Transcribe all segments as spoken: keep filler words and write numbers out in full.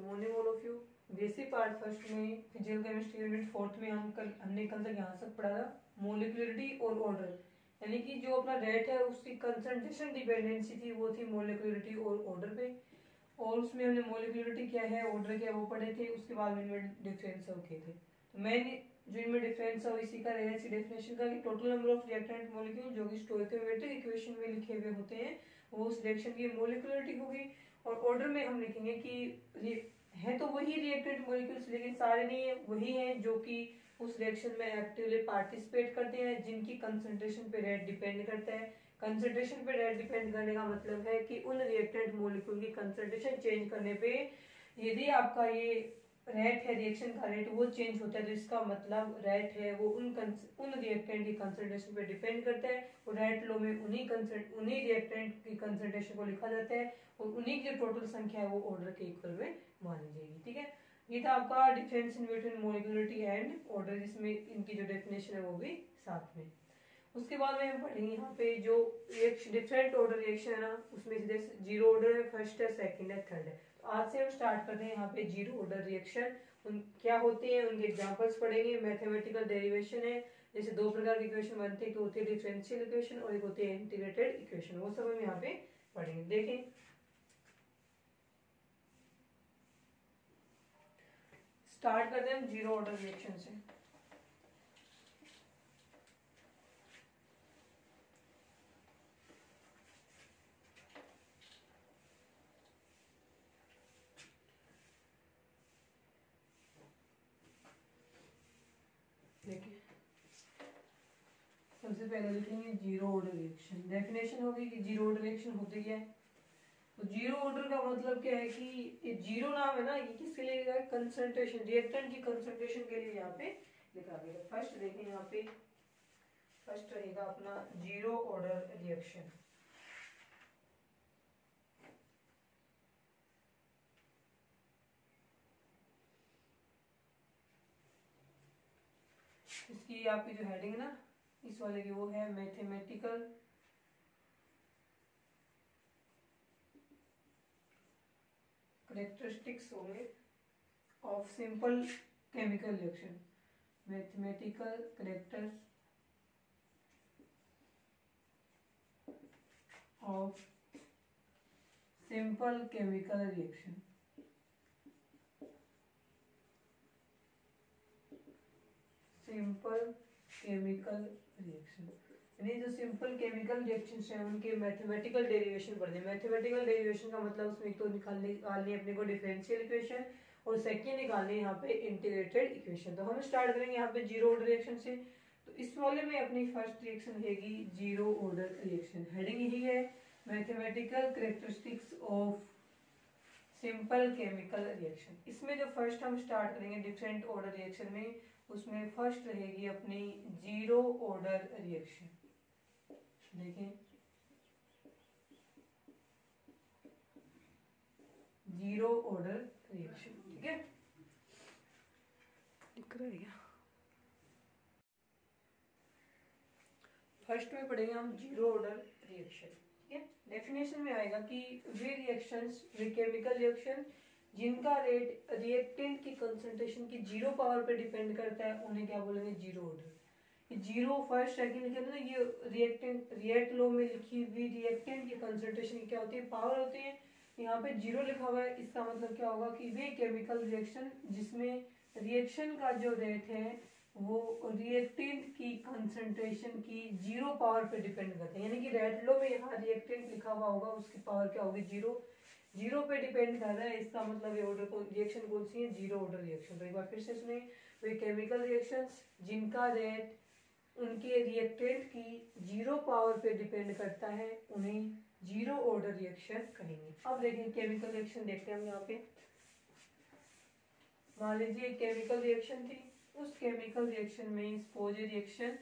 Morning all of you. Basic part first में physical chemistry unit fourth में हम कल हमने कल तक यहाँ तक पढ़ा था मोलिकुलरिटी और ऑर्डर, यानी कि जो अपना रेट है उसकी कंसंट्रेशन डिपेंडेंसी थी वो थी मोलिकुलरिटी और ऑर्डर पे, और उसमें हमने मोलिकुलरिटी क्या है ऑर्डर क्या है वो पढ़े थे। उसके बाद में इनमें डिफरेंस और किए थे। तो मैंने जो इनमें डिफरेंस है इसी का रहेगा, इसी डेफिनेशन का कि total number of reactant molecule जो कि स्टोइकियोमेट्रिक इक्वेशन में लिखे हुए होते हैं वो उस रिएक्शन की मोलिकुलरिटी होगी। और ऑर्डर में हम लिखेंगे कि है तो वही रिएक्टेंट मॉलिक्यूल्स लेकिन सारे नहीं है, वही हैं जो कि उस रिएक्शन में एक्टिवली पार्टिसिपेट करते हैं, जिनकी कंसंट्रेशन पे रेट डिपेंड करता है। कंसंट्रेशन पे रेट डिपेंड करने का मतलब है कि उन रिएक्टेंट मॉलिक्यूल की कंसंट्रेशन चेंज करने पे यदि आपका ये रेट है रिएक्शन का रेट वो चेंज होता है तो इसका मतलब रेट है वो उन उन रिएक्टेंट की कंसंट्रेशन पे डिपेंड करता है। और रेट लो में उन्हीं उन्हीं रिएक्टेंट की कंसंट्रेशन को लिखा जाता है और उन्हीं की टोटल संख्या है वो ऑर्डर के इक्वल में मानी जाएगी। ठीक है, ये था आपका difference in between molecularity and order, जिसमें इनकी जो डेफिनेशन है वो भी साथ में। उसके बाद में हम पढ़ेंगे यहाँ पे जो डिफरेंट ऑर्डर रिएक्शन है ना, उसमें जैसे जीरो ऑर्डर है, फर्स्ट है, सेकंड है, थर्ड है। तो आज से हम स्टार्ट करते हैं यहाँ पे जीरो ऑर्डर रिएक्शन उन क्या होते हैं उनके एग्जांपल्स पढ़ेंगे। मैथमेटिकल डेरिवेशन है, जैसे दो प्रकार की इक्वेशन बनते हैं, एक होती है डिफरेंशियल इक्वेशन और एक होती है इंटीग्रेटेड इक्वेशन, वो सब हम यहाँ पे पढ़ेंगे। देखें स्टार्ट करते हैं हम जीरो ऑर्डर रिएक्शन से। देखिए सबसे पहले लिखेंगे जीरो ऑर्डर रिएक्शन। डेफिनेशन होगी कि जीरो ऑर्डर रिएक्शन होती क्या है। तो जीरो ऑर्डर का मतलब क्या है कि ये जीरो नाम है ना, ये किसके लिए लिखा है, कंसंट्रेशन, रिएक्टेंट की कंसंट्रेशन के लिए यहाँ पे लिखा गया। फर्स्ट देखें यहाँ पे फर्स्ट रहेगा अपना जीरो ऑर्डर रिएक्शन। इसकी आपकी जो हेडिंग है ना इस वाले की वो है mathematical characteristics of simple chemical reaction. Mathematical character of simple chemical reaction. Simple chemical reaction यानी जो सिंपल केमिकल रिएक्शंस हैं उनके मैथमेटिकल डेरिवेशन पढ़ने। मैथमेटिकल डेरिवेशन का मतलब उसमें एक तो निकालने निकालनी है अपने को डिफरेंशियल इक्वेशन और सेकंड निकालनी है यहाँ पे इंटीग्रेटेड इक्वेशन। तो हम स्टार्ट करेंगे यहाँ पे जीरो ऑर्डर रिएक्शन से। तो इस वाले में अपनी फर्स्ट रिएक्शन रहेगी जीरो ऑर्डर रिएक्शन। हेडिंग यही है mathematical characteristics of simple chemical reaction. इसमें जो फर्स्ट हम स्टार्ट करेंगे डिफरेंट ऑर्डर रिएक्शन में, उसमें फर्स्ट रहेगी अपनी जीरो ऑर्डर रिएक्शन। देखें जीरो ऑर्डर रिएक्शन, ठीक है, दिख रहा है। फर्स्ट में पढ़ेंगे हम जीरो ऑर्डर रिएक्शन। ठीक है, डेफिनेशन में आएगा कि वे रिएक्शंस वे केमिकल रिएक्शन जिनका रेट रिएक्टेंट की कंसंट्रेशन की जीरो पावर पे डिपेंड करता है उन्हें क्या बोलेंगे, zero order. Zero first second लिखे ना, ये रिएक्टेंट रिएक्ट लो में लिखी हुई रिएक्टेंट की कंसंट्रेशन क्या होती है, पावर होती है। यहाँ पे जीरो लिखा हुआ है, इसका मतलब क्या होगा कि वे केमिकल रिएक्शन जिसमें रिएक्शन का जो रेट है वो रिएक्टेंट की कंसंट्रेशन की जीरो पावर पे डिपेंड करते हैं। यानी कि रेट लो में यहाँ रिएक्टेंट लिखा हुआ होगा उसकी पावर क्या होगी, जीरो जीरो पे डिपेंड कर रहा है। इसका मतलब ये ऑर्डर कौन रिएक्शन कौन सी है, जीरो ऑर्डर रिएक्शन। तो एक बार फिर से सुने, वे केमिकल रिएक्शंस जिनका रेट उनके रिएक्टेंट की जीरो पावर पे डिपेंड करता है उन्हें जीरो ऑर्डर रिएक्शन कहेंगे। अब देखें केमिकल रिएक्शन देखते हैं हम यहाँ पे। मान लीजिए केमिकल रिएक्शन थी, उस केमिकल रिएक्शन में सपोज रिएक्शन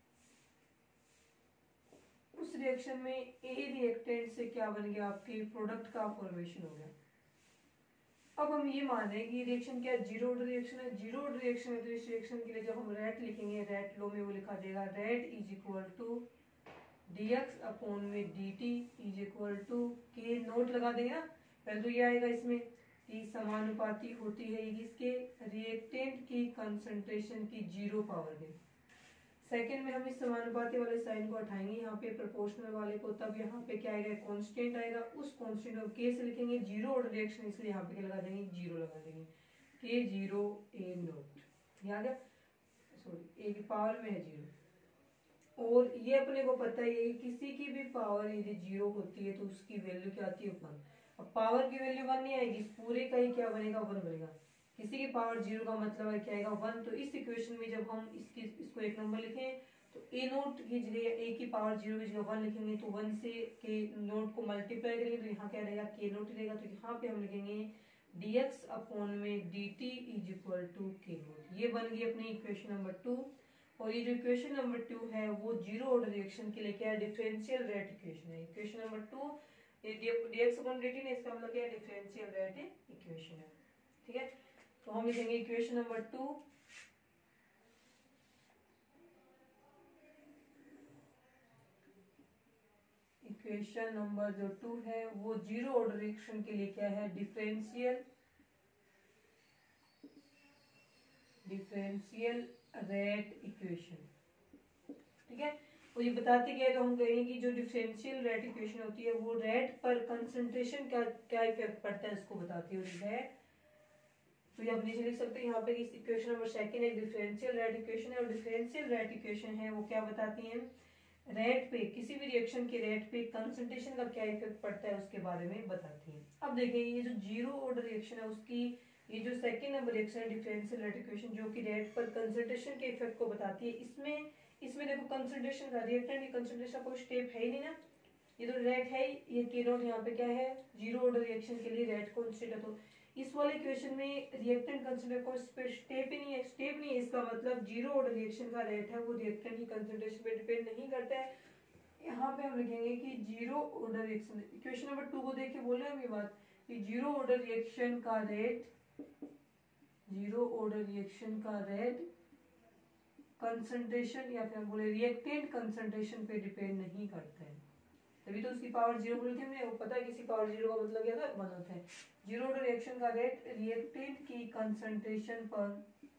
उस रिएक्शन में ए रिएक्टेंट से क्या बन गया, आपके प्रोडक्ट का फॉर्मेशन हो गया। अब हम ये मान रहे हैं कि रिएक्शन क्या है, जीरो ऑर्डर रिएक्शन है। जीरो ऑर्डर रिएक्शन है तो इस रिएक्शन के लिए जब हम रेट लिखेंगे, रेट लो में वो लिखा जाएगा rate is equal to d x upon में d t is equal to k naught लगा देंगे ना, पहले तो ये आएगा इसमें ये समानुपाती होती है इसके रिएक्टेंट की कंसंट्रेशन की जीरो पावर में। सेकंड में हम इस समानुपाती वाले साइन को हटाएंगे यहाँ पे प्रोपोर्शनल वाले को, तब यहाँ पे क्या आएगा, कांस्टेंट आएगा। उस कांस्टेंट को के से लिखेंगे, जीरो ऑर्डर रिएक्शन इसलिए यहाँ पे क्या लगा देंगे, जीरो लगा देंगे, के जीरो ए नोट, याद है, सॉरी ए की पावर में है जीरो। और ये अपने को पता है कि किसी की भी पावर यदि जीरो होती है तो उसकी वैल्यू क्या आती है, वन। अब पावर की वैल्यू वन नहीं आएगी, पूरे का ही क्या बनेगा, वन बनेगा। किसी की पावर जीरो का मतलब है क्या आएगा, वन। तो इस इक्वेशन में जब हम इसकी इसको एक नंबर लिखें तो ए नोट की जगह ए की पावर जीरो की जगह वन लिखेंगे, तो वन से के नोट को मल्टीप्लाई करेंगे तो यहाँ क्या रहेगा, के नोट रहेगा। तो यहाँ पे हम लिखेंगे dx अपॉन में dt is equal to k naught. ये बन गई अपनी इक्वेशन नंबर टू। और ये जो इक्वेशन नंबर टू है वो जीरो ऑर्डर रिएक्शन के लिए क्या है, डिफरेंशियल रेट इक्वेशन है। Equation number two dx upon dt ने इसका मतलब क्या है, डिफरेंशियल रेट इक्वेशन है, ठीक है। तो हम लिखेंगे equation number two, equation number जो टू है वो जीरो ऑर्डर रिएक्शन के लिए क्या है, डिफरेंशियल डिफरेंशियल रेट इक्वेशन, ठीक है। और ये बताते क्या है, तो हम कहेंगे कि जो डिफरेंशियल रेट इक्वेशन होती है वो रेट पर कंसंट्रेशन का क्या इफेक्ट पड़ता है उसको बताती है। तो ये आप नीचे लिख सकते हैं यहाँ पे, इस इक्वेशन नंबर सेकंड एक डिफरेंशियल रेट इक्वेशन है। और डिफरेंशियल रेट इक्वेशन है वो क्या बताती है, रेट पे, किसी भी रिएक्शन के रेट पे कंसंट्रेशन का क्या इफेक्ट पड़ता है उसके बारे में बताती है। अब देखिए ये जो जीरो ऑर्डर रिएक्शन है उसकी ये जो सेकंड नंबर रिएक्शन है डिफरेंशियल रेट इक्वेशन, जो कि रेट पर कंसंट्रेशन के इफेक्ट को बताती है। इसमें इसमें देखो कंसंट्रेशन का, रिएक्टेंट की कंसंट्रेशन कोई स्टेप है ही नहीं ना, ये तो रेट है, ये के नोट यहाँ पे क्या है, जीरो ऑर्डर रिएक्शन के लिए रेट कांस्टेंट है। तो इस वाले इक्वेशन में रिएक्टेंट कंसंट्रेशन को स्टेप ही नहीं है, स्टेप नहीं है, इसका मतलब जीरो ऑर्डर रिएक्शन का रेट है वो रिएक्टेंट की कंसंट्रेशन पे डिपेंड नहीं करता है। यहाँ पे हम लिखेंगे कि zero order reaction, equation number two को देख के बोले हम ये बात कि जीरो ऑर्डर रिएक्शन का रेट, जीरो ऑर्डर रिएक्शन का रेट कंसंट्रेशन या फिर बोले रिएक्टेंट कंसंट्रेशन पे डिपेंड नहीं करता है, तभी तो उसकी पावर जीरो बोलते हैं। वो पता है किसी पावर जीरो का मतलब क्या था, वन होता है। जीरो ऑर्डर रिएक्शन का रेट रिएक्टेंट की कंसंट्रेशन पर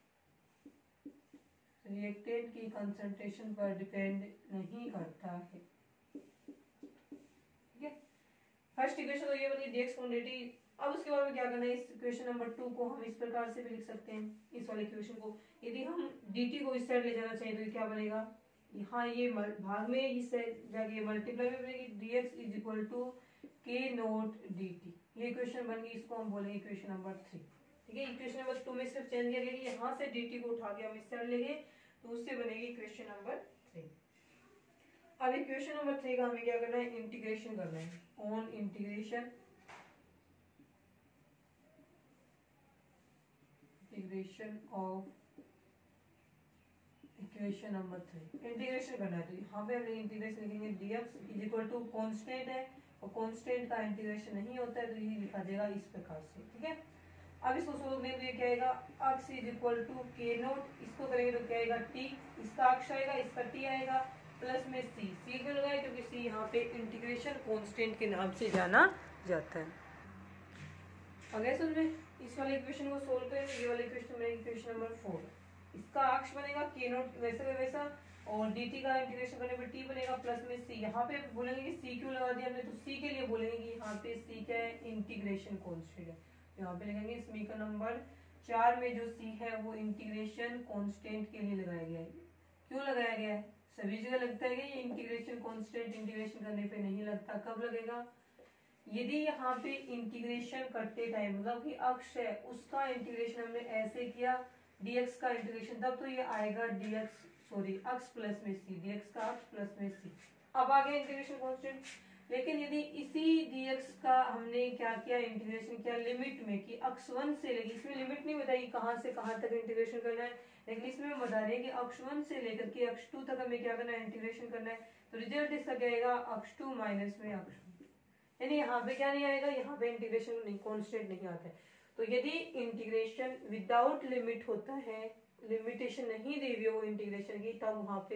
रिएक्टेंट की कंसंट्रेशन पर डिपेंड नहीं करता है, ठीक है। फर्स्ट इक्वेशन तो ये बनी dx क्वांटिटी। अब उसके बाद में क्या करना है, इस इक्वेशन नंबर टू को हम इस प्रकार से भी लिख सकते हैं, इस वाले इक्वेशन को यदि हम dt को इस साइड ले जाना चाहिए तो ये क्या बनेगा, यहाँ ये भाग में इस साइड जाके मल्टीप्लाई में बनेगी, dx is equal to k naught dt। ये इक्वेशन बन गई, इसको हम बोलेंगे इक्वेशन नंबर थ्री, ठीक है। इक्वेशन नंबर टू में सिर्फ चेंज किया गया कि यहाँ से dt को उठा के हम इस साइड ले गए तो उससे बनेगी इक्वेशन नंबर थ्री। अब इक्वेशन नंबर थ्री का हमें क्या करना है, इंटीग्रेशन करना है। On integration integration of equation number three, integration करना है। तो यहाँ पे हम इंटीग्रेशन लिखेंगे dx is equal to constant है और कांस्टेंट का इंटीग्रेशन नहीं होता है तो ये लिखा जाएगा इस प्रकार से, ठीक है। अब इसको सोल्व करेंगे तो ये क्या आएगा, x is equal to k naught, इसको करेंगे तो क्या आएगा t, इसका अक्ष आएगा, इसका t आएगा, प्लस में c, c क्यों लगाया क्योंकि c यहाँ पे इंटीग्रेशन कांस्टेंट के नाम से जाना जाता है। अगर समझ में इस वाले इक्वेशन को सोल्व करेंगे, ये वाले इक्वेशन बनेगी इक्वेशन नंबर फोर, इसका अक्ष बनेगा के नोट वैसे का वैसा और dt का इंटीग्रेशन करने पर t बनेगा प्लस में c। यहाँ पे बोलेंगे कि c क्यों लगा दिया हमने, तो c के लिए बोलेंगे कि यहाँ पे c क्या है, इंटीग्रेशन कांस्टेंट है। यहाँ पे लिखेंगे समीकरण नंबर चार में जो c है वो इंटीग्रेशन कांस्टेंट के लिए लगाया गया है। क्यों लगाया गया है, सभी जगह लगता है कि ये इंटीग्रेशन कांस्टेंट इंटीग्रेशन करने पे नहीं लगता, कब लगेगा, यदि यहाँ पे इंटीग्रेशन करते टाइम मतलब कि अक्ष है उसका इंटीग्रेशन हमने ऐसे किया dx का इंटीग्रेशन, तब तो ये आएगा dx सॉरी अक्ष प्लस में c, dx का अक्ष प्लस में c। अब आ गया इंटीग्रेशन कांस्टेंट। लेकिन यदि इसी dx का हमने क्या किया, इंटीग्रेशन किया लिमिट में कि अक्ष वन से लेकर, इसमें लिमिट नहीं बताई कहाँ से कहाँ तक इंटीग्रेशन करना है, लेकिन इसमें हम बता रहे हैं कि अक्ष वन से लेकर के अक्ष टू तक हमें क्या करना है, इंटीग्रेशन करना है। तो रिजल्ट इसका क्या आएगा, अक्ष टू माइनस में अक्ष, यानी यहाँ पे क्या नहीं आएगा, यहाँ पे इंटीग्रेशन नहीं कांस्टेंट नहीं आता है। तो यदि इंटीग्रेशन विदाउट लिमिट होता है, लिमिटेशन नहीं दी हुई हो इंटीग्रेशन की, तब वहां पे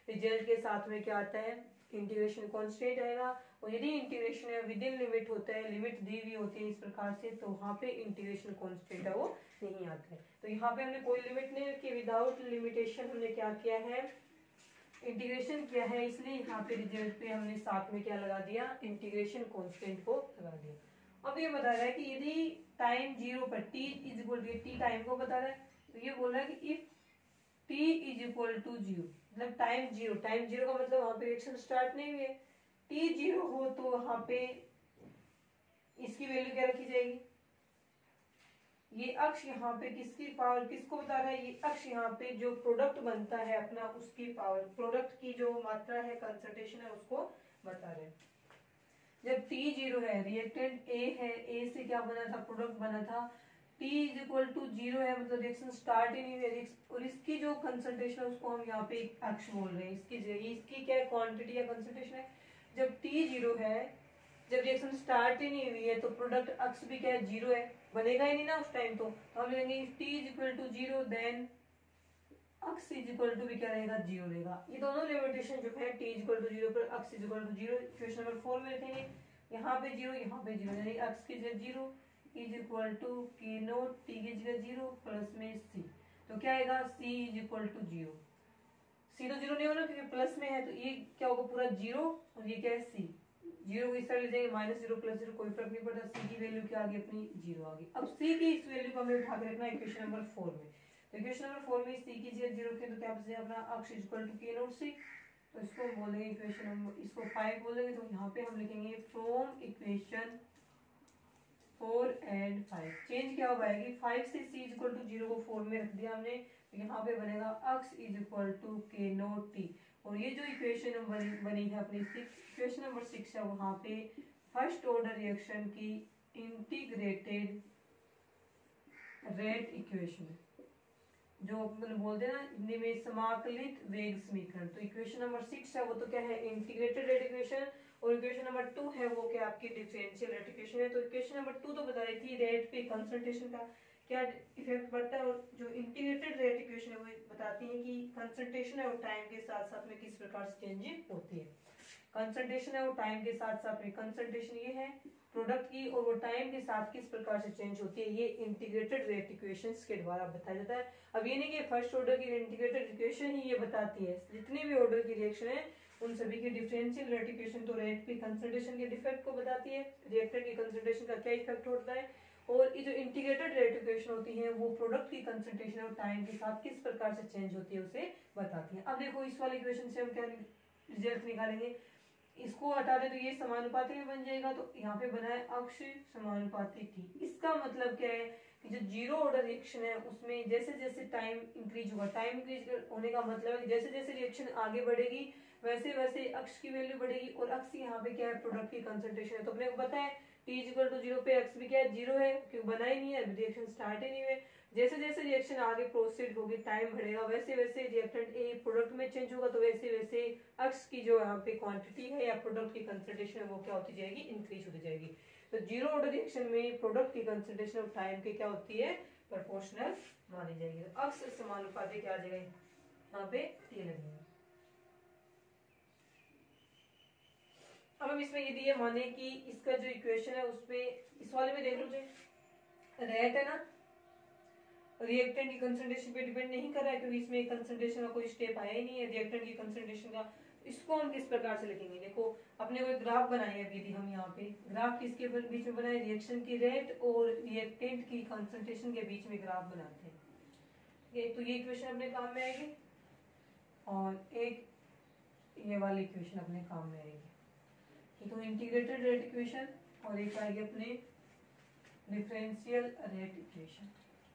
रिजल्ट के साथ में क्या आता है, इंटीग्रेशन कांस्टेंट आएगा। और यदि इंटीग्रेशन है विद इन लिमिट होता है, लिमिट दी हुई होती है इस प्रकार से, तो वहाँ पे इंटीग्रेशन कांस्टेंट है वो नहीं आता है। तो यहाँ पे हमने कोई लिमिट नहीं रखी, विदाउट लिमिटेशन हमने क्या किया है, इंटीग्रेशन किया है, इसलिए यहाँ पे रिजल्ट पे हमने साथ में क्या लगा दिया, इंटीग्रेशन कांस्टेंट को लगा दिया। अब ये बता रहा है कि यदि टाइम जीरो पर t is equal to, t time को बता रहा है, तो ये बोल रहा है कि if t is equal to zero, मतलब टाइम जीरो, टाइम जीरो का मतलब वहां पे रिएक्शन स्टार्ट नहीं हुई है, t जीरो हो तो वहां पे इसकी वैल्यू क्या रखी जाएगी, ये अक्ष यहाँ पे किसकी पावर, किसको बता रहा है, ये अक्ष यहाँ पे जो प्रोडक्ट बनता है अपना उसकी पावर, प्रोडक्ट की जो मात्रा है, कंसंट्रेशन है, उसको बता रहे हैं। जब t जीरो है, रिएक्टेंट a है, a से क्या बना था, प्रोडक्ट बना था, t is equal to zero है, मतलब रिएक्शन स्टार्ट ही नहीं हुई, और इसकी जो कंसंट्रेशन है उसको हम यहाँ पे एक अक्ष बोल रहे हैं, इसकी इसकी क्या क्वांटिटी या कंसंट्रेशन है। जब t जीरो है, जब रिएक्शन स्टार्ट ही नहीं हुई है, तो प्रोडक्ट अक्ष भी क्या है, जीरो है, बनेगा ही नहीं ना उस टाइम, तो हम लेंगे t is equal to zero, then x is equal to भी क्या रहेगा, जीरो रहेगा। ये दोनों लिमिटेशन जो है t is equal to zero पर x is equal to zero, equation number four में रखेंगे, यहाँ पे जीरो, यहाँ पे जीरो, यानी अक्स की जगह zero is equal to k naught t की जगह जीरो प्लस में सी, तो क्या आएगा, c is equal to zero, C तो जीरो नहीं होना क्योंकि प्लस में है, तो ये क्या होगा, पूरा जीरो, और ये क्या है c, जीरो को इस तरह ले जाएंगे, माइनस जीरो प्लस जीरो कोई फर्क नहीं पड़ता, सी की वैल्यू क्या आ गई अपनी, जीरो आ गई। अब सी की इस वैल्यू को हमें उठा के रखना है इक्वेशन नंबर फोर में, तो इक्वेशन नंबर फोर में सी की जगह जीरो के, तो क्या बचेगा अपना x is equal to k naught C, तो इसको हम बोलेंगे इक्वेशन नंबर, इसको फाइव बोलेंगे, तो यहाँ पे हम लिखेंगे from equation four and five, change क्या होगा आएगी, फाइव से C is equal to zero को फोर में रख दिया हमने, तो यहाँ पे बनेगा x is equal to k naught t, और ये जो इक्वेशन नंबर बनी है अपनी सिक्स, इक्वेशन नंबर सिक्स है, वहां पे फर्स्ट ऑर्डर रिएक्शन की इंटीग्रेटेड रेट इक्वेशन, जो मतलब बोलते हैं ना हिंदी में समाकलित वेग समीकरण, तो इक्वेशन नंबर सिक्स है वो तो क्या है, इंटीग्रेटेड रेट इक्वेशन, और इक्वेशन नंबर टू है वो क्या आपकी डिफरेंशियल रेट इक्वेशन है। तो इक्वेशन नंबर टू तो बता रही थी रेट पे कंसंट्रेशन का क्या इफेक्ट पड़ता है, और जो इंटीग्रेटेड रेट इक्वेशन है वो बताती है कि कंसंट्रेशन है और टाइम के साथ साथ में किस प्रकार से चेंज होती है। कंसंट्रेशन है और टाइम के साथ साथ में, कंसंट्रेशन ये है प्रोडक्ट की, और वो टाइम के साथ किस प्रकार से चेंज होती है, ये इंटीग्रेटेड रेट इक्वेशंस के द्वारा बताया जाता है। अब ये नहीं कि फर्स्ट ऑर्डर की इंटीग्रेटेड इक्वेशन ही ये बताती है, जितने भी ऑर्डर की रिएक्शन है उन सभी की डिफरेंशियल रेट इक्वेशन तो रेट की कंसंट्रेशन के डिफेक्ट को बताती है, रिएक्टेंट की कंसंट्रेशन का क्या इफेक्ट होता है, और ये जो इंटीग्रेटेड रेट इक्वेशन होती है वो प्रोडक्ट की कंसंट्रेशन और टाइम के साथ किस प्रकार से चेंज होती है उसे बताती है। अब देखो इस वाली इक्वेशन से हम क्या रिजल्ट निकालेंगे, इसको हटा दे तो ये समानुपाती में बन जाएगा, तो यहाँ पे बना है अक्ष समानुपाती टी। इसका मतलब क्या है कि जो जीरो ऑर्डर रिएक्शन है उसमें जैसे जैसे टाइम इंक्रीज होगा, टाइम इंक्रीज होने का मतलब है जैसे जैसे रिएक्शन आगे बढ़ेगी वैसे वैसे अक्ष की वैल्यू बढ़ेगी, और अक्ष यहाँ पे क्या है, प्रोडक्ट की कंसंट्रेशन है, तो अपने को पता है t is equal to zero पे अक्ष भी क्या है, जीरो है, क्योंकि बना ही नहीं है, रिएक्शन स्टार्ट ही नहीं हुए। जैसे जैसे रिएक्शन आगे प्रोसीड होगी, टाइम बढ़ेगा, वैसे वैसे रिएक्टेंट ए प्रोडक्ट में चेंज होगा, तो वैसे वैसे अक्ष की जो यहाँ पे क्वांटिटी है या प्रोडक्ट की कंसंट्रेशन है वो क्या होती जाएगी, इंक्रीज होती जाएगी। तो जीरो ऑर्डर रिएक्शन में प्रोडक्ट की कंसंट्रेशन और टाइम की क्या होती है, प्रोपोर्शनल मानी जाएगी। तो अक्ष समानुपाती क्या आ जाएगा, यहाँ पे टी लगेगा। अब हम इसमें यदि ये माने कि इसका जो इक्वेशन है उसमें इस वाले में देख लो, रेट है ना, रिएक्टेंट की कंसंट्रेशन पे डिपेंड नहीं कर रहा है, क्योंकि इसमें कंसंट्रेशन का कोई स्टेप आया ही नहीं है रिएक्टेंट की कंसंट्रेशन का। इसको हम किस प्रकार से लिखेंगे, देखो अपने को एक ग्राफ बनाए है, यदि हम यहाँ पे ग्राफ किसके बीच में बनाए, रिएक्शन की रेट और रिएक्टेंट की कंसंट्रेशन के बीच में ग्राफ बनाते हैं, ये तो ये इक्वेशन अपने काम में आएगी, और एक ये वाली इक्वेशन अपने काम में आएगी, तो इंटीग्रेटेड रेट इक्वेशन, और एक आएगी अपने डिफरेंशियल रेट इक्वेशन।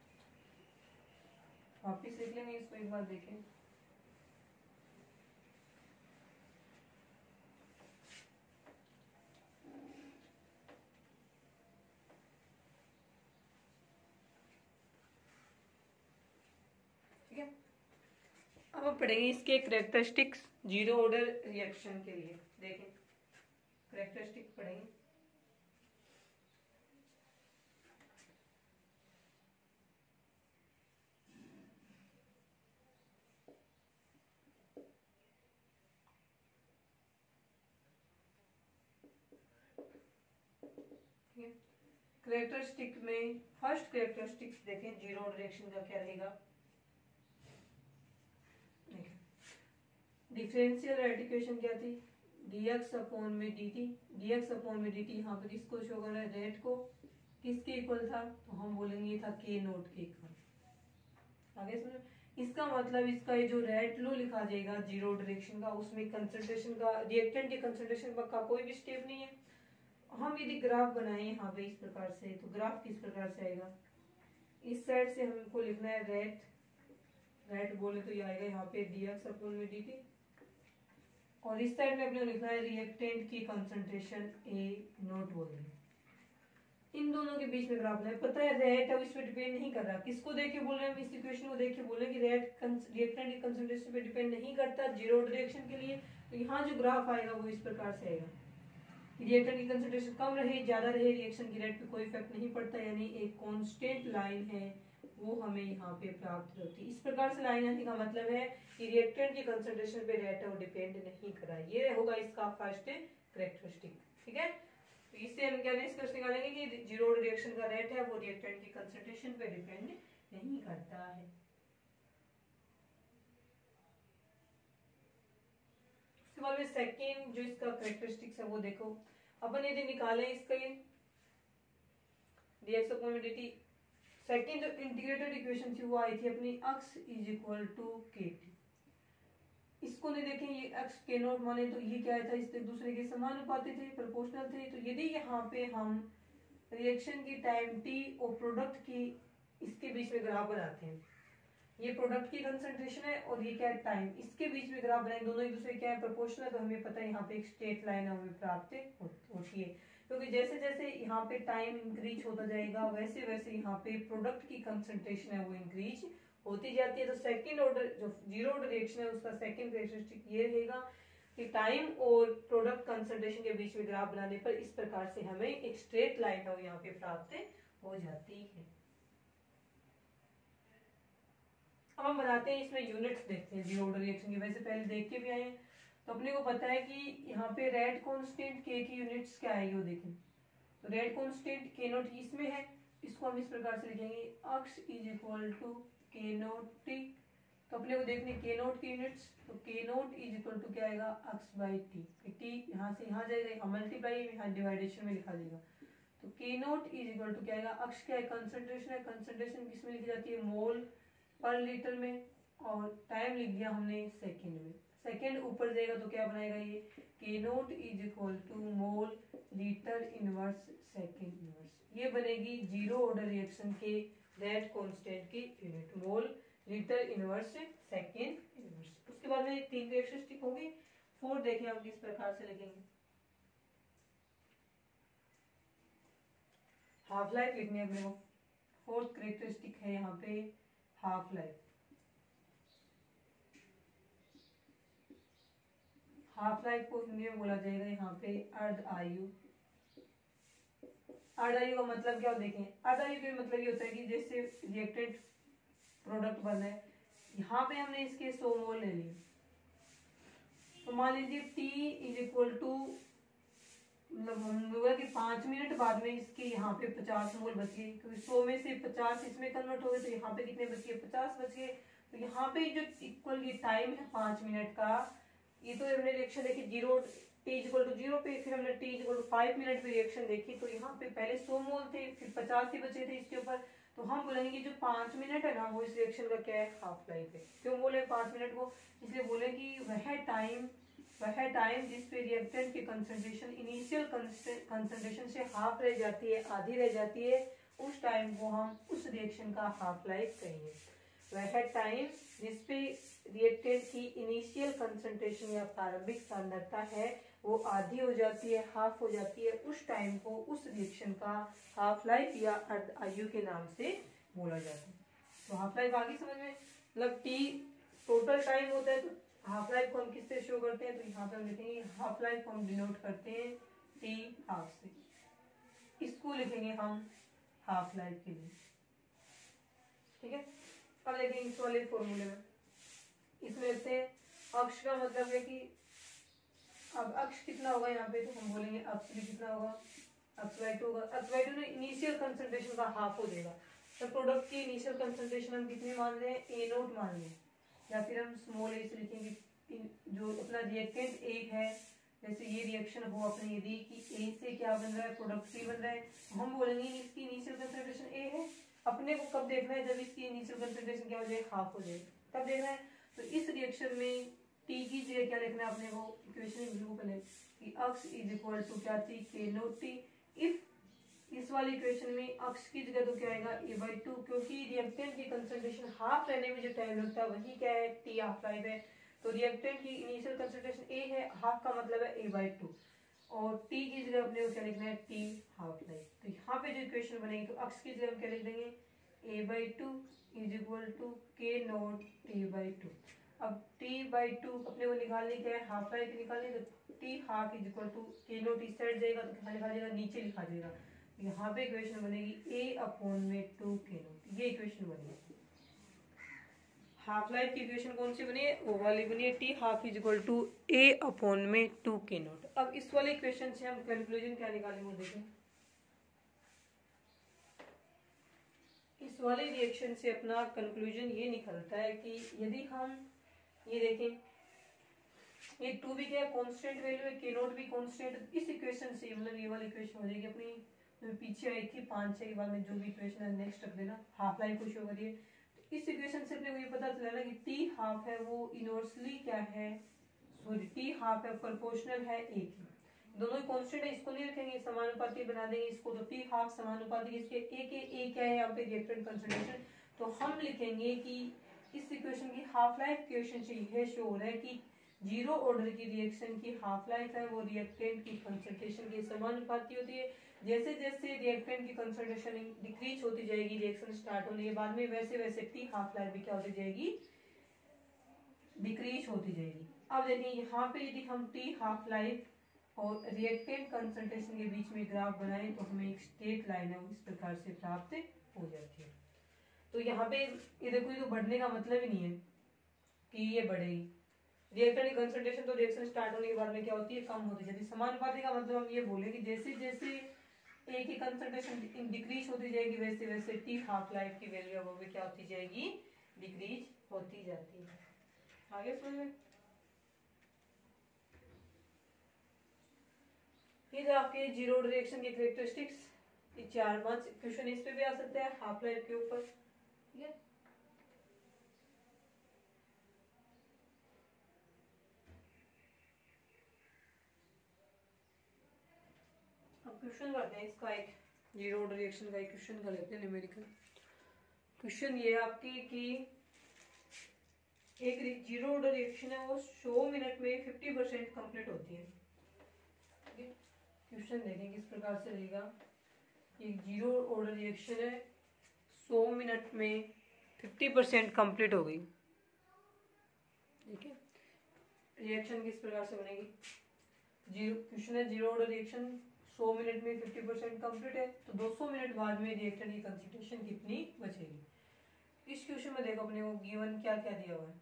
वापिस लिख लेंगे इसको एक बार देखें, ठीक है। अब हम पढ़ेंगे इसके कैरेक्टरिस्टिक्स जीरो ऑर्डर रिएक्शन के लिए, देखें कैरेक्टरिस्टिक पढ़ेंगे। ठीक है। कैरेक्टरिस्टिक में फर्स्ट कैरेक्टरिस्टिक्स देखें जीरो ऑर्डर रिएक्शन का क्या रहेगा। डिफरेंशियल रेट इक्वेशन क्या थी, dx अपॉन में dt, dx अपॉन में dt यहाँ पे किसको शो कर रहा है, रेट को, किसके इक्वल था, तो हम बोलेंगे ये था k नोट के इक्वल। आगे समझो, इसका मतलब इसका ये जो रेट लो लिखा जाएगा जीरो डायरेक्शन का, उसमें कंसंट्रेशन का, रिएक्टेंट के कंसंट्रेशन का कोई भी स्टेप नहीं है। हम यदि ग्राफ बनाए यहाँ पे इस प्रकार से, तो ग्राफ किस प्रकार से आएगा, इस साइड से हमको लिखना है रेट, रेट बोले तो ये आएगा यहाँ पे dx अपॉन में dt, और इस साइड में अपने लिखना है रिएक्टेंट की कंसंट्रेशन ए नोट बोल रहे हैं। इन दोनों के बीच में ग्राफ है, पता है रेट अब इस पे डिपेंड नहीं कर रहा, किसको देख के बोल रहे हैं हम, इस इक्वेशन को देख के बोल रहे हैं कि रेट रिएक्टेंट की कंसंट्रेशन पे डिपेंड नहीं करता जीरो रिएक्शन के लिए। तो यहाँ जो ग्राफ आएगा वो इस प्रकार से आएगा, रिएक्टेंट की कंसंट्रेशन कम रहे ज्यादा रहे रिएक्शन की रेट पे कोई इफेक्ट नहीं पड़ता, यानी एक कांस्टेंट लाइन है वो हमें यहाँ पे प्राप्त होती है। इस प्रकार से लाइन आने का मतलब है कि रिएक्टेंट की कंसंट्रेशन पे रेट है वो डिपेंड नहीं कर रहा है। ये होगा इसका फर्स्ट कैरेक्टरिस्टिक। ठीक है, तो इससे हम क्या निष्कर्ष निकालेंगे कि जीरो रिएक्शन का रेट है वो रिएक्टेंट की कंसंट्रेशन पे डिपेंड नहीं करता है। उसके बाद में सेकेंड जो इसका कैरेक्टरिस्टिक्स है वो देखो, अपन यदि निकालें इसका ये dx अपॉन में dt, सेकेंड जो इंटीग्रेटेड इक्वेशन थी वो आई थी अपनी x is equal to k t. इसको नहीं देखें, ये x के नोट माने तो ये क्या था, इस दूसरे के समानुपाती थे, प्रोपोर्शनल थे। तो यदि यहाँ पे हम रिएक्शन की टाइम t और प्रोडक्ट की इसके बीच में ग्राफ बनाते हैं, ये प्रोडक्ट की कंसंट्रेशन है और ये क्या है टाइम, इसके बीच में ग्राफ बनाए, दोनों एक दूसरे क्या है प्रोपोर्शनल है, तो हमें पता है यहाँ पे एक स्ट्रेट लाइन हमें प्राप्त होती है। क्योंकि तो जैसे जैसे यहाँ पे टाइम इंक्रीज होता जाएगा वैसे वैसे यहाँ पे प्रोडक्ट की कंसंट्रेशन है वो इंक्रीज होती जाती है। तो सेकंड ऑर्डर जो जीरो ऑर्डर रिएक्शन है उसका सेकंड कैरेक्टरिस्टिक ये रहेगा कि टाइम और प्रोडक्ट कंसंट्रेशन के बीच में ग्राफ बनाने पर इस प्रकार से हमें एक स्ट्रेट लाइन है वो यहाँ पे प्राप्त हो जाती है। अब हम बनाते हैं इसमें यूनिट्स, देखते हैं जीरो ऑर्डर रिएक्शन की, वैसे पहले देख के भी आए हैं। तो अपने को पता है कि यहाँ पे रेट कांस्टेंट के की यूनिट्स क्या आएगी वो देखें, तो रेट कांस्टेंट के नोट इसमें है, इसको हम इस प्रकार से लिखेंगे x is equal to k naught t. तो अपने को देखने के नोट की यूनिट्स, तो के नोट इज इक्वल टू क्या आएगा x बाई टी, टी यहाँ से यहाँ जाएगा, यहाँ मल्टीप्लाई यहाँ डिवाइडेशन में लिखा जाएगा। तो के नोट इज इक्वल टू क्या आएगा, x क्या है कंसंट्रेशन है, कंसंट्रेशन किसमें लिखी जाती है मोल पर लीटर में, और टाइम लिख दिया हमने सेकेंड में, सेकेंड ऊपर जाएगा तो क्या बनाएगा ये k naught is equal to mole litre inverse second inverse, ये बनेगी जीरो ऑर्डर रिएक्शन के रेट कांस्टेंट की unit mole litre inverse second inverse. उसके बाद में तीन कैरेक्टरिस्टिक होंगी, फोर देखें हम किस प्रकार से लिखेंगे। हाफ लाइफ लिखने अपने को, फोर्थ कैरेक्टरिस्टिक है यहाँ पे हाफ लाइफ। हाफ लाइफ को हिंदी में बोला जाएगा यहाँ पे अर्ध आयु। अर्ध आयु का मतलब क्या हो देखें, अर्ध आयु का मतलब ये होता है कि जैसे रिएक्टेंट प्रोडक्ट बन है, यहाँ पे हमने इसके सौ मोल ले लिए, तो मान लीजिए T इज इक्वल टू मतलब हम बोला कि पांच मिनट बाद में इसके यहाँ पे पचास मोल बच गए, क्योंकि सौ में से पचास इसमें कन्वर्ट हो गए, तो यहाँ पे कितने बच गए, पचास बच गए। तो यहाँ पे जो इक्वल ये टाइम है पांच मिनट का, ये तो हमने रिएक्शन देखी zero t equal to zero पे, फिर हमने t equal to five minute पे रिएक्शन देखी, तो यहाँ पे पहले सौ मोल थे फिर पचास ही बचे थे इसके ऊपर। तो हम बोलेंगे कि जो पांच मिनट है ना वो इस रिएक्शन का क्या है हाफ लाइफ है। क्यों बोले पांच मिनट को, इसलिए बोले कि वह टाइम वह टाइम जिस पे रिएक्टेंट की कंसंट्रेशन इनिशियल कंसंट्रेशन से हाफ रह जाती है, आधी रह जाती है, उस टाइम को हम उस रिएक्शन का हाफ लाइफ कहेंगे। वह टाइम जिस पे रिएक्टेंट की इनिशियल कंसंट्रेशन या प्रारंभिक सांद्रता है वो आधी हो जाती है, हाफ हो जाती है, उस टाइम को उस रिएक्शन का हाफ लाइफ या अर्ध आयु के नाम से बोला जाता है। तो हाफ लाइफ आगे समझ में, मतलब टी टोटल टाइम होता है, तो हाफ लाइफ को हम किससे शो करते हैं, तो यहाँ पे हम लिखेंगे हाफ लाइफ को हम डिनोट करते हैं टी हाफ से, इसको लिखेंगे हम हाफ लाइफ के लिए। ठीक है, अब देखेंगे इस वाले फॉर्मूले में, इसमें से अक्ष का मतलब है कि अब अक्ष कितना होगा यहाँ पे, तो हम बोलेंगे अक्ष भी कितना होगा एक्स बाई टू का x by two initial concentration का हाफ हो जाएगा। तो प्रोडक्ट की इनिशियल कंसंट्रेशन हम कितनी मान रहे हैं, ए नोट मान रहे हैं, या फिर हम स्मॉल ए से लिखेंगे। जो अपना रिएक्टेंट ए है, जैसे ये रिएक्शन हो अपने यदि कि ए से क्या बन रहा है, प्रोडक्ट सी बन रहा है, हम बोलेंगे इसकी इनिशियल कंसंट्रेशन ए है। अपने को कब देखना है, जब इसकी इनिशियल कंसंट्रेशन क्या हो जाए, हाफ हो जाए, तब देखना है। तो इस रिएक्शन में टी की जगह क्या लिखना है अपने को, इक्वेशन लिखो पहले कि अक्स इज इक्वल टू क्या थी, के नोट टी। इफ इस वाली इक्वेशन में अक्स की जगह तो क्या आएगा, ए बाई टू, क्योंकि रिएक्टेंट की कंसंट्रेशन हाफ रहने में जो टाइम लगता है वही क्या है, टी हाफ लाइफ है। तो रिएक्टेंट की इनिशियल कंसंट्रेशन ए है, हाफ का मतलब है ए बाई टू, और टी की जगह अपने को क्या लिखना है, टी हाफ लाइफ। तो यहाँ पे जो इक्वेशन बनेगी तो अक्स की जगह हम क्या लिख देंगे, A by two is equal to k naught t by two. अब टी बाई टू अपने को निकालने क्या है, हाफ लाइफ निकालनी, तो t half is equal to k naught इस साइड जाएगा तो क्या लिखा जाएगा, नीचे लिखा जाएगा। यहाँ पे इक्वेशन बनेगी ए अपॉन में टू के नॉट, ये इक्वेशन बनेगी। हाफ लाइफ की इक्वेशन कौन सी बनी है, वो वाली बनी है, t half is equal to A upon में टू के नॉट। अब इस वाले इक्वेशन से हम कंक्लूजन क्या निकालेंगे देखें। इस वाले रिएक्शन से अपना कंक्लूजन ये निकलता है कि यदि हम ये देखें, ये टू भी क्या है, कांस्टेंट वैल्यू है, के नॉट भी कांस्टेंट। इस इक्वेशन से मतलब ये वाली इक्वेशन हो जाएगी अपनी जो पीछे आई थी पांच छह के बाद में, जो भी इक्वेशन है नेक्स्ट रख देना, हाफ लाइफ को शो करिए। तो इस इक्वेशन से अपने को ये पता चला ना कि टी हाफ है वो इनवर्सली क्या है, सॉरी टी हाफ है प्रोपोर्शनल है ए की। दोनों ही कांस्टेंट है, इसको नहीं रखेंगे, समानुपाती बना देंगे इसको। तो टी हाफ समानुपाती इसके ए के ए क्या है यहाँ पे, रिएक्टेंट कंसंट्रेशन। तो हम लिखेंगे कि इस इक्वेशन की हाफ लाइफ इक्वेशन से यह शो हो रहा है कि जीरो ऑर्डर की रिएक्शन की हाफ लाइफ है वो रिएक्टेंट की कंसंट्रेशन के समानुपाती होती है। जैसे जैसे रिएक्टेंट की कंसंट्रेशन डिक्रीज होती जाएगी रिएक्शन स्टार्ट होने के बाद में, वैसे वैसे टी हाफ लाइफ भी क्या होती जाएगी, डिक्रीज होती जाएगी। अब देखिए यहाँ पे यदि हम टी हाफ लाइफ और रिएक्टेंट कंसंट्रेशन के बीच में ग्राफ बनाएं तो हमें एक स्ट्रेट लाइन है इस प्रकार से प्राप्त हो जाती है। तो यहाँ पे ये देखो, ये तो बढ़ने का मतलब ही नहीं है कि ये बढ़ेगी। रिएक्टेंट की कंसंट्रेशन तो रिएक्शन स्टार्ट होने के बाद में क्या होती है, कम होती जाती है। समानुपाती का मतलब हम ये बोले कि जैसे जैसे ए की कंसंट्रेशन डिक्रीज होती जाएगी वैसे वैसे टी हाफ लाइफ की वैल्यू वो भी क्या होती जाएगी, डिक्रीज होती जाती है। आगे समझ में। ये आपके जीरो रिएक्शन के कैरेक्टरिस्टिक्स, ये चार पांच क्वेश्चन इस पे भी आ सकते हैं हाफ लाइफ के ऊपर, ठीक है। अब क्वेश्चन करते हैं इसका, एक जीरो रिएक्शन का एक क्वेश्चन कर लेते हैं न्यूमेरिकल क्वेश्चन। ये आपकी कि एक जीरो ऑर्डर रिएक्शन है वो सौ मिनट में फिफ्टी परसेंट कंप्लीट होती है। क्वेश्चन देखें किस प्रकार से रहेगा। एक जीरो ऑर्डर रिएक्शन है, सौ मिनट में फिफ्टी परसेंट कंप्लीट हो गई, ठीक है। रिएक्शन किस प्रकार से बनेगी, जीरो क्वेश्चन है जीरो ऑर्डर रिएक्शन सौ मिनट में फिफ्टी परसेंट कंप्लीट है, तो दो सौ मिनट बाद में रिएक्टेंट की कंसंट्रेशन कितनी बचेगी। इस क्वेश्चन में देखो अपने को गिवन क्या क्या दिया हुआ है,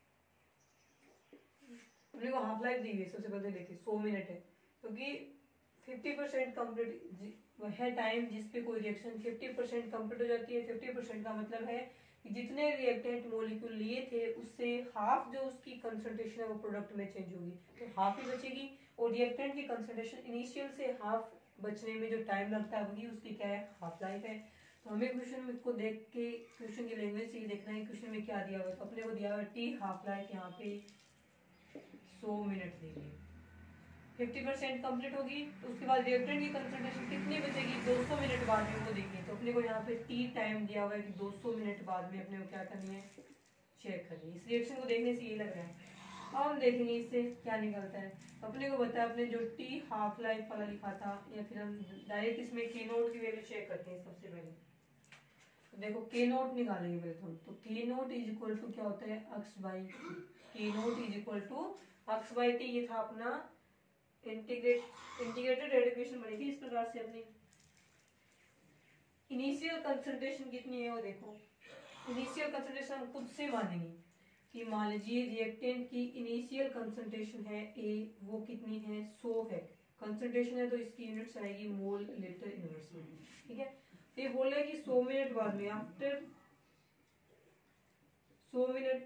अपने को हाफ लाइफ दी हुई है। सबसे पहले देखिए सौ मिनट है, क्योंकि फिफ्टी परसेंट कम्प्लीट वह है टाइम जिसपे कोई रिएक्शन फिफ्टी परसेंट कम्प्लीट हो जाती है। फिफ्टी परसेंट का मतलब है कि जितने रिएक्टेंट मॉलिक्यूल लिए थे उससे हाफ जो उसकी कंसंट्रेशन है वो प्रोडक्ट में चेंज होगी, तो हाफ ही बचेगी। और रिएक्टेंट की कंसंट्रेशन इनिशियल से हाफ बचने में जो टाइम लगता है वही उसकी क्या है, हाफ लाइफ है। तो हमें क्वेश्चन को देख के क्वेश्चन की लैंग्वेज से ही देखना है क्वेश्चन में क्या दिया हुआ है। तो अपने को दिया हुआ है टी हाफ लाइफ यहाँ पे सौ मिनट दी गई, फिफ्टी परसेंट कम्प्लीट होगी, तो उसके बाद रिएक्टेंट की कंसंट्रेशन कितनी बचेगी, दो सौ मिनट बाद में वो देखिए। तो अपने को यहाँ पे टी टाइम दिया हुआ है कि दो सौ मिनट बाद में अपने को क्या करनी है, चेक करनी है। इस रिएक्शन को देखने से ये लग रहा है। अब हम देखेंगे इससे क्या निकलता है। अपने को बताया अपने जो टी हाफ लाइफ वाला लिखा था, या फिर हम डायरेक्ट इसमें के नोट की वैल्यू चेक करते हैं सबसे पहले। तो देखो के नोट निकालेंगे पहले तो, तो के नोट इज इक्वल टू क्या होता है, x by t. K naught is equal to x by t, ये था अपना इंटीग्रेट इंटीग्रेटेड रेडिएशन बनेगी इस प्रकार से। अपनी इनिशियल कंसंट्रेशन कितनी है वो देखो, इनिशियल कंसंट्रेशन हम खुद से मानेंगे कि मान लीजिए रिएक्टेंट की इनिशियल कंसंट्रेशन है ए, वो कितनी है, सौ है। कंसंट्रेशन है तो इसकी यूनिट्स आएगी मोल लीटर इनवर्स में, ठीक है। ये बोल रहा है कि सौ मिनट बाद में, आफ्टर सौ मिनट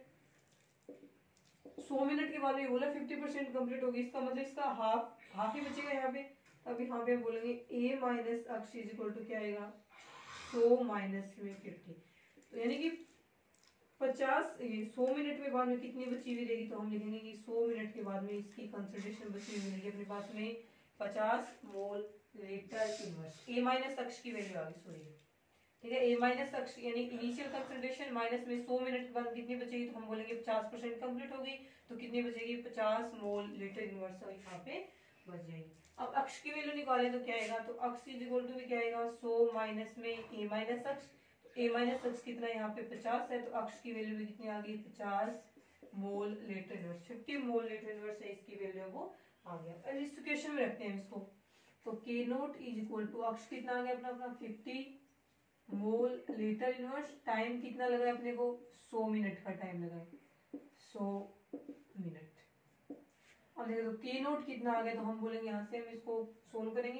सौ मिनट के बाद में बोला फिफ्टी परसेंट कम्प्लीट होगी, इसका मतलब इसका हाफ हाफ ही बचेगा यहाँ पे। अब यहाँ पे बोलेंगे A minus x is equal to क्या आएगा, सौ माइनस में फिफ्टी, तो यानी कि पचास सौ मिनट में बाद में कितनी बची हुई रहेगी, तो हम लिखेंगे कि सौ मिनट के बाद में इसकी कंसंट्रेशन बची हुई रहेगी अपने पास में पचास mole litre inverse. A minus x की वैल्यू आ गई, सॉरी, ठीक है। ए माइनस अक्ष यानी इनिशियल कंसंट्रेशन माइनस में सौ मिनट के बाद कितनी बचेगी, तो हम बोलेंगे पचास परसेंट कम्प्लीट होगी, तो कितनी बचेगी, पचास मोल लीटर इनवर्स यहाँ पे बच जाएगी। अब अक्ष की वैल्यू निकालें तो क्या आएगा, तो अक्ष इज इक्वल टू भी क्या आएगा, सौ माइनस में ए माइनस अक्ष, ए माइनस अक्ष कितना यहाँ पे पचास है, तो अक्ष की वैल्यू भी कितनी आ गई, पचास mole litre inverse, fifty mole litre inverse है इसकी वैल्यू वो आ गया। अब इस इक्वेशन में रखते हैं इसको, तो के नोट इज इक्वल टू अक्ष कितना आ गया अपना अपना fifty mole litre inverse, time कितना लगा है अपने को, सौ मिनट का टाइम लगा है, सौ मिनट। अब देखो तो के नोट कितना आ गया, तो हम बोलेंगे यहाँ से हम इसको सोल्व करेंगे,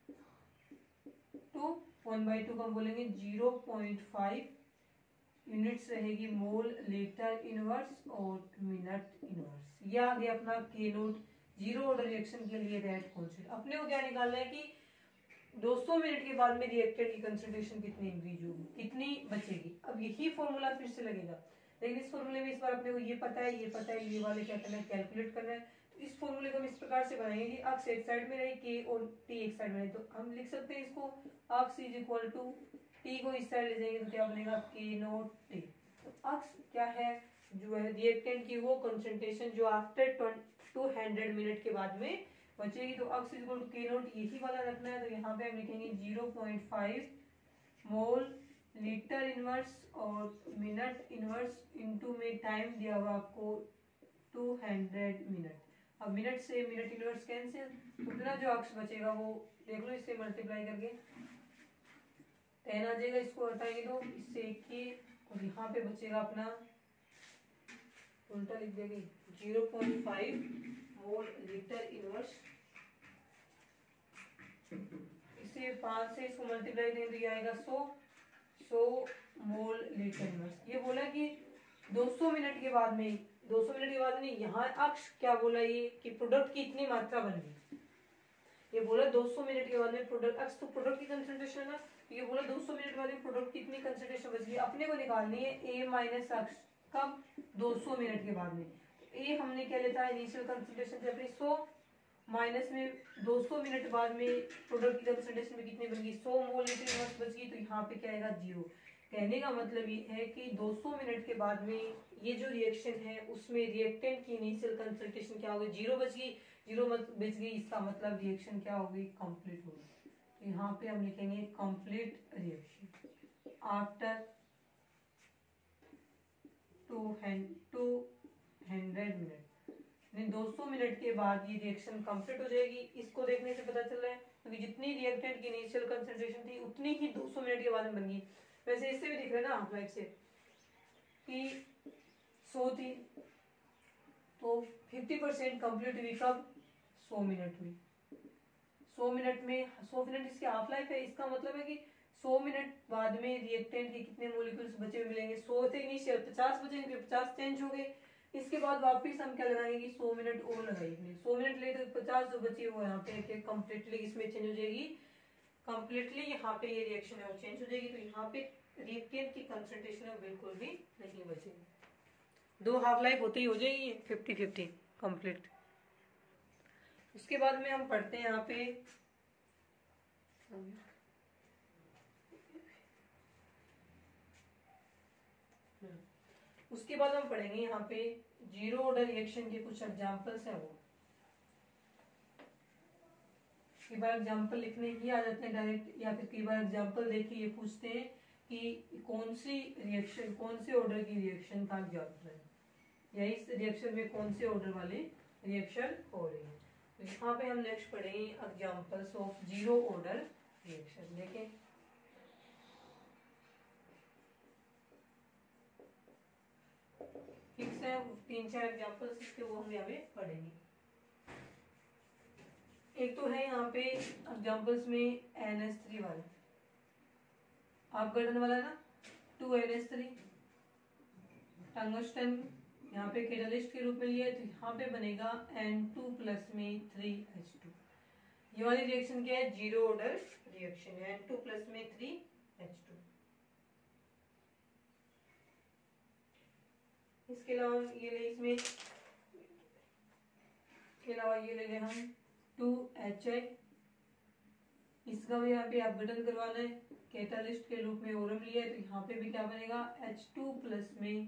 टू वन बाई टू का हम बोलेंगे जीरो पॉइंट फाइव यूनिट्स रहेगी मोल लीटर इनवर्स और मिनट इनवर्स। ये आ गया अपना के नोट जीरो ऑर्डर रिएक्शन के लिए रेट कॉन्स्टेंट। अपने को क्या निकालना है कि दो सौ मिनट के बाद में रिएक्टेंट की कंसंट्रेशन कितनी इंक्रीज होगी, कितनी बचेगी। अब यही फॉर्मूला फिर से लगेगा, लेकिन इस फॉर्मूले में इस बार अपने को ये पता है, ये पता है, ये वाले क्या करना है, कैलकुलेट करना है। तो इस फॉर्मूले को हम इस प्रकार से बनाएंगे कि अक्स एक साइड में रहे, के और टी एक साइड में रहे, तो हम लिख सकते हैं इसको x is equal to t को इस साइड ले जाएंगे तो क्या बनेगा, के नोट टी। अक्स क्या है, जो है रिएक्टेंट की वो कंसंट्रेशन जो आफ्टर टू हंड्रेड मिनट के बाद में बचेगी, तो x equal to k naught यही वाला रखना है, तो यहाँ पे हम लिखेंगे zero point five mole litre inverse और मिनट इनवर्स इनटू में टाइम दिया हुआ आपको टू हंड्रेड मिनट। अब मिनट से मिनट इनवर्स कैंसिल, उतना जो अक्स बचेगा वो देख लो, इससे मल्टीप्लाई करके टेन आ जाएगा, इसको हटाएंगे तो इससे इक्कीस, और यहाँ पे बचेगा अपना उल्टा लिख देंगे zero point five mole litre inverse, इसे पांच से इसको मल्टीप्लाई करेंगे तो ये आएगा सौ सौ मोल लीटर इनवर्स। ये बोला कि दो सौ मिनट के बाद में, दो सौ मिनट के बाद नहीं, यहाँ अक्ष क्या बोला ये कि प्रोडक्ट की इतनी मात्रा बन गई, ये बोला दो सौ मिनट के बाद में प्रोडक्ट, अक्ष तो प्रोडक्ट की कंसंट्रेशन है ना, तो ये बोला दो सौ मिनट के बाद में प्रोडक्ट की इतनी कंसंट्रेशन बच गई, अपने को निकालनी है ए माइनस अक्ष कब, दो सौ मिनट के बाद में। ए हमने क्या लेता है, इनिशियल कंसंट्रेशन से अपनी सौ माइनस में दो सौ मिनट बाद में प्रोडक्ट की कंसंट्रेशन में कितनी बन गई, सौ मोल लीटर इनवर्स बच गई, तो यहाँ पे क्या आएगा, जीरो। कहने का मतलब ये है कि दो सौ मिनट के बाद में ये जो रिएक्शन है उसमें रिएक्टेंट की इनिशियल कंसंट्रेशन क्या हो गई, जीरो बच गई, जीरो बच गई, इसका मतलब रिएक्शन क्या हो गई, कंप्लीट हो गई। तो यहाँ पे हम लिखेंगे complete reaction after two hundred minute, दो सौ मिनट के बाद ये रिएक्शन कंप्लीट हो जाएगी। इसको देखने से पता चल रहा है क्योंकि तो जितनी रिएक्टेंट की इनिशियल कंसंट्रेशन थी उतनी ही दो सौ मिनट के बाद में बन गई। वैसे इससे भी दिख रहा है ना हाफ लाइफ से कि सौ थी तो फिफ्टी परसेंट कम्प्लीट हुई कब, सौ मिनट हुई, सौ मिनट में सौ मिनट इसकी हाफ लाइफ है, इसका मतलब है कि सौ मिनट बाद में रिएक्टेंट के कितने मोलिक्यूल्स बचे हुए मिलेंगे, सौ थे इनिशियल, पचास बचेंगे, पचास चेंज हो गए, इसके बाद वापस हम क्या लगाएंगे, सौ मिनट और लगाएंगे, सौ मिनट ले तो पचास जो बची वो यहाँ पे कंप्लीटली इसमें चेंज हो जाएगी, कंप्लीटली यहाँ पे ये रिएक्शन है वो चेंज हो जाएगी, तो यहाँ पे रिएक्टेंट की कंसंट्रेशन है बिल्कुल भी नहीं बचेगी, दो हाफ लाइफ होती ही हो जाएगी फिफ्टी फिफ्टी कंप्लीट। उसके बाद में हम पढ़ते हैं यहाँ पे उसके बाद हम पढ़ेंगे यहाँ पे जीरो ऑर्डर रिएक्शन के कुछ एग्जांपल्स हैं, वो कई बार एग्जांपल लिखने ही आ जाते हैं डायरेक्ट, या फिर कई बार एग्जांपल देख के ये पूछते हैं कि कौन सी रिएक्शन, कौन से ऑर्डर की रिएक्शन का एग्जांपल है, या इस रिएक्शन में कौन से ऑर्डर वाले रिएक्शन हो रही है। तो यहाँ पे हम नेक्स्ट पढ़ेंगे examples of zero order reaction. देखें फिक्स है तीन चार एग्जांपल्स इसके, वो हम यहाँ पे पढ़ेंगे। एक तो है यहाँ पे एग्जांपल्स में एन एस थ्री वाला अपघटन वाला ना, two N S three tungsten यहाँ पे कैटालिस्ट के रूप में लिया है, तो यहाँ पे बनेगा एन टू प्लस में थ्री एच टू। ये वाली रिएक्शन क्या है, जीरो ऑर्डर रिएक्शन है, एन टू प्लस में थ्री एच टू। इसके अलावा ये ले इसमें इसके अलावा ये ले लें हम टू एच आई, इसका भी यहाँ पे अपघटन करवाना है, कैटालिस्ट के रूप में ओरम लिया है, तो यहाँ पे भी क्या बनेगा एच टू प्लस में।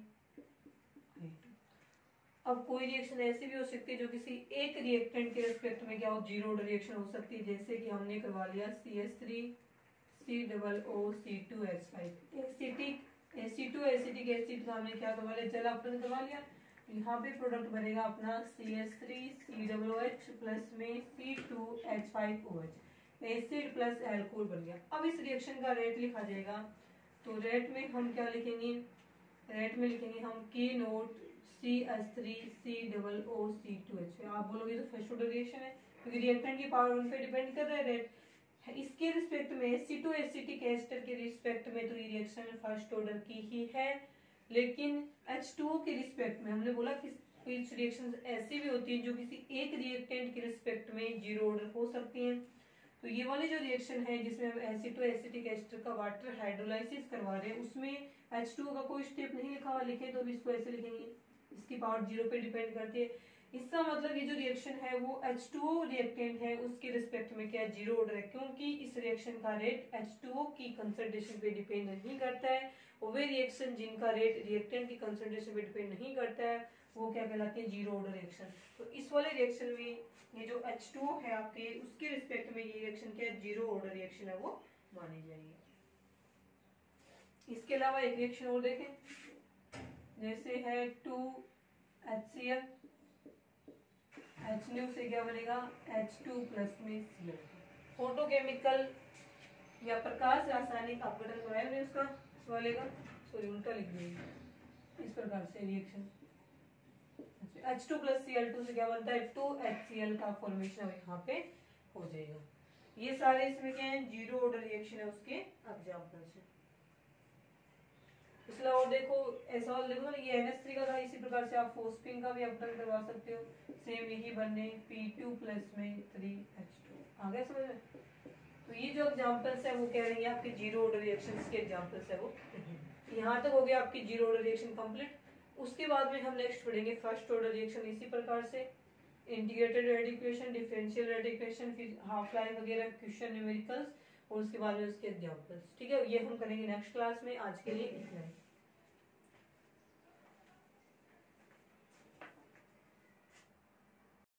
अब कोई रिएक्शन ऐसी भी हो सकती है जो किसी एक रिएक्टेंट के रिस्पेक्ट में क्या हो, जीरो ऑर्डर रिएक्शन हो सकती है, जैसे कि हमने करवा लिया C H three C double O C two H five acetic AC two acetic acid का हमने क्या करवा लिया, जल अपघटन करवा लिया। यहाँ पे प्रोडक्ट बनेगा अपना C H three C double O H plus में C two H five O H, acid plus alcohol बन गया। अब इस रिएक्शन का रेट लिखा जाएगा, तो रेट में हम क्या लिखेंगे, रेट में लिखेंगे हम k naught C H three C double O C two H. आप बोलोगे तो फर्स्ट ऑर्डर रिएक्शन है, क्योंकि रिएक्टेंट की पावर उन पे डिपेंड कर रहा है रेट। इसके रिस्पेक्ट में एसी टू एसिटिक एस्टर के रिस्पेक्ट में तो ये रिएक्शन फर्स्ट ऑर्डर की ही है, लेकिन एच टू ओ के रिस्पेक्ट में हमने बोला कि कुछ रिएक्शन ऐसी भी होती हैं जो किसी एक रिएक्टेंट के रिस्पेक्ट में जीरो ऑर्डर हो सकती हैं। तो ये वाली जो रिएक्शन है जिसमें हम एसी टू एसिटिक एस्टर का वाटर हाइड्रोलाइसिस करवा रहे हैं, उसमें एच टू ओ का कोई स्टेप नहीं लिखा हुआ, लिखे तो इसको ऐसे लिखेंगे, इसकी पावर जीरो पे डिपेंड करती है। इसका मतलब ये जो रिएक्शन है वो एच टू ओ रिएक्टेंट है उसके रिस्पेक्ट में क्या जीरो ऑर्डर है, क्योंकि इस रिएक्शन का रेट एच टू ओ की कंसंट्रेशन पे डिपेंड नहीं करता है। और वे रिएक्शन जिनका रेट रिएक्टेंट की कंसंट्रेशन पे डिपेंड नहीं करता है वो क्या कहलाते हैं, जीरो ऑर्डर रिएक्शन। तो इस वाले रिएक्शन में ये जो एच टू ओ है आपके, उसके रिस्पेक्ट में ये रिएक्शन क्या है, जीरो ऑर्डर रिएक्शन है वो मानी जाएगी। इसके अलावा एक रिएक्शन और देखें, जैसे है two H C L, H new से क्या बनेगा एच टू प्लस में सी एल। फोटोकेमिकल या प्रकाश रासायनिक अपघटन कराया हमने उसका, इस वाले का, सॉरी उल्टा लिख दिया, इस प्रकार से reaction H two plus C L two से क्या बनता है, टू एच सी एल का फॉर्मेशन यहाँ पे हो जाएगा। ये सारे इसमें क्या है, जीरो ऑर्डर रिएक्शन है उसके एग्जांपल्स हैं। इसलिए और देखो ऐसा और देखो ना, ये एन एच थ्री का था, इसी प्रकार से आप फोस्फिन का भी अपघटन करवा सकते हो, सेम यही बनने पी टू प्लस में थ्री एच टू। आ गया समझ में? तो ये जो एग्जांपल्स है वो कह रही है आपके जीरो ऑर्डर रिएक्शंस के एग्जांपल्स है वो। यहाँ तक हो गया आपकी जीरो ऑर्डर रिएक्शन कंप्लीट। उसके बाद में हम नेक्स्ट पढ़ेंगे फर्स्ट ऑर्डर रिएक्शन, इसी प्रकार से इंटीग्रेटेड रेडिक्वेशन, डिफरेंशियल रेडिक्वेशन, फिर हाफ लाइफ वगैरह क्वेश्चन न्यूमेरिकल्स, और उसके बाद में उसके एग्जांपल्स। ठीक है, ये हम करेंगे नेक्स्ट क्लास में। आज के लिए इतना ही।